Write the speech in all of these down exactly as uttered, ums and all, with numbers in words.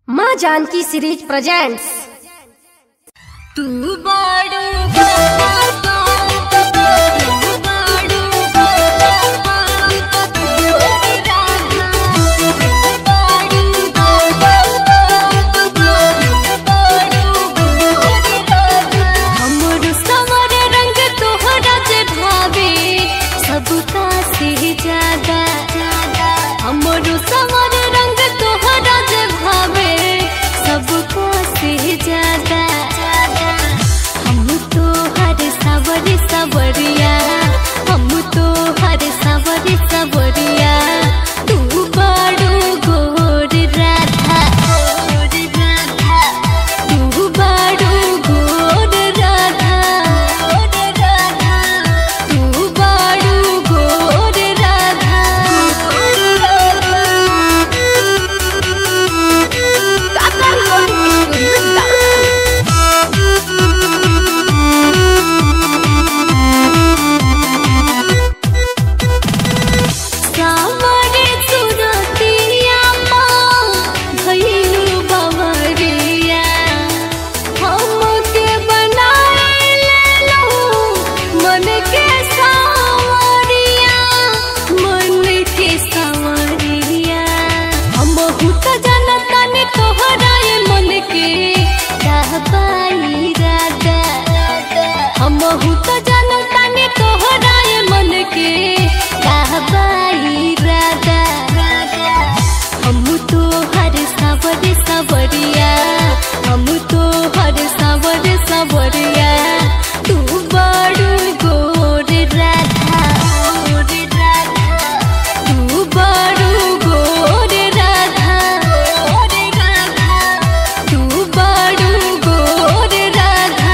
माँ Janaki series presents. तू बाड़ू सबका से ज्यादा हमरो सवर रंग तोहरा जे भावे सबका से ज्यादा हम तो हर सवर सवरिया हम तो हर सवर सवरिया तू बाड़ू गोर राधा तू बाड़ू गोर राधा तू बाड़ू गोर राधा सावरे सुरतिया माँ भइलू बवरिया हमके बनाए लेलू मन के सावरिया मन के सावरिया हमहू त जानता ने तोहरा ये मन के रहबाई राधा हमहू त जानता ने तोहरा ये मन के रहबाई राधा हम तो हर सवर सवरिया हम तो हर सवर सवरिया तू बाड़ू गोर राधा तू बाड़ू गोर राधा तू बाड़ू गोर राधा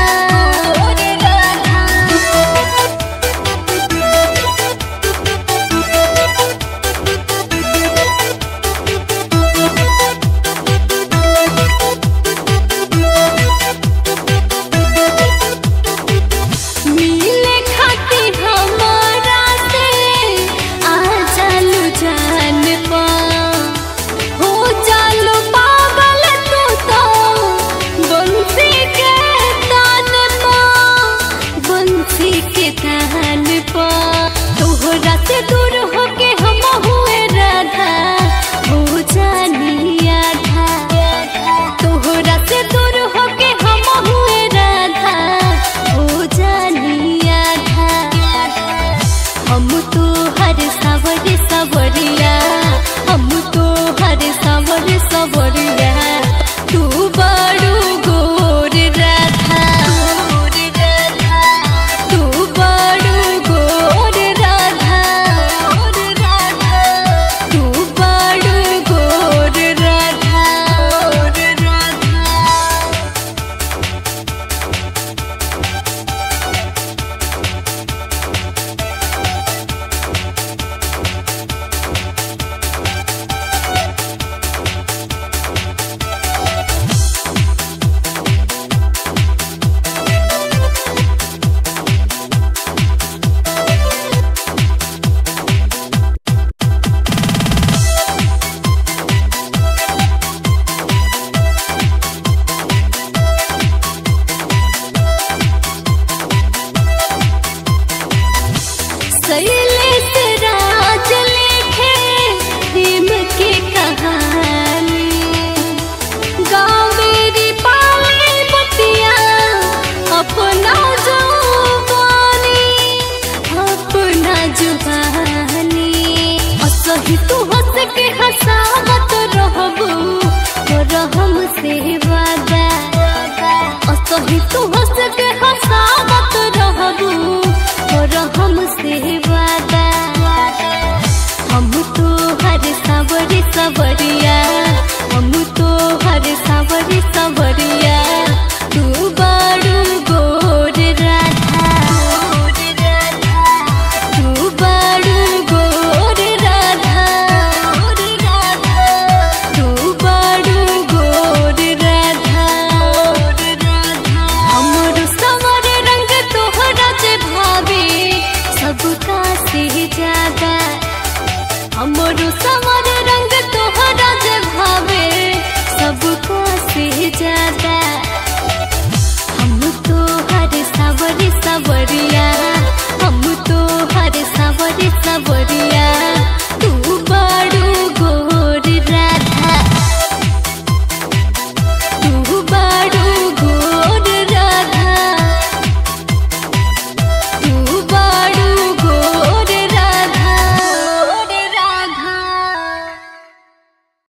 मिले खाती हमारा से आ चालू जान पा हो चालू पागल तू तो बंसी के तान पा बंसी के तान पा तोहरा से दूर होके हम हुए राधा हो जानी आधा तोहरा से दूर होके हम हुए राधा हो जानी आधा हम तो हर सवर सवरिया हम तो हर सवर सवरिया तू बाड़ू गोर राधा तू बाड़ू गोर राधा तू बाड़ू गोर राधा शैलेश राज लिखे प्रेम की कहानी गावेरी पाले बतिया अपना जुबानी अपना जुबानी असही तू हंस के हंसावत रहबू तोरा हमसे वादा असही तू हंस के हंसावत